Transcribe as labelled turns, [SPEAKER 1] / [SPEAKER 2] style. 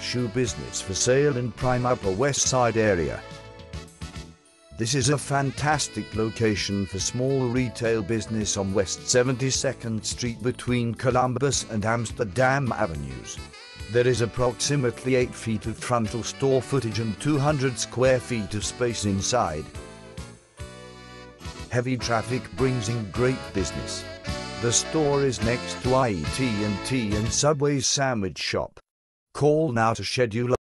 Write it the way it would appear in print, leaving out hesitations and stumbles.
[SPEAKER 1] shoe business for sale in prime Upper West Side area. This is a fantastic location for small retail business on West 72nd Street between Columbus and Amsterdam Avenues. There is approximately 8 feet of frontal store footage and 200 square feet of space inside. Heavy traffic brings in great business. The store is next to IET&T and Subway's sandwich shop. Call now to schedule